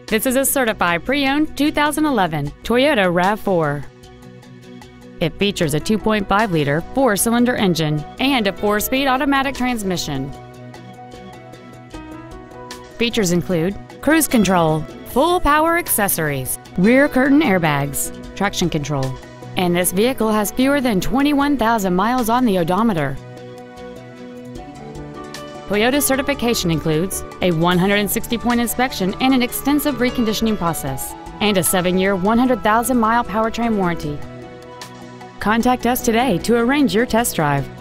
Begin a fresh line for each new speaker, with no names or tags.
This is a certified pre-owned 2011 Toyota RAV4. It features a 2.5-liter four-cylinder engine and a 4-speed automatic transmission. Features include cruise control, full power accessories, rear curtain airbags, traction control, and this vehicle has fewer than 21,000 miles on the odometer. Toyota's certification includes a 160-point inspection and an extensive reconditioning process, and a 7-year, 100,000-mile powertrain warranty. Contact us today to arrange your test drive.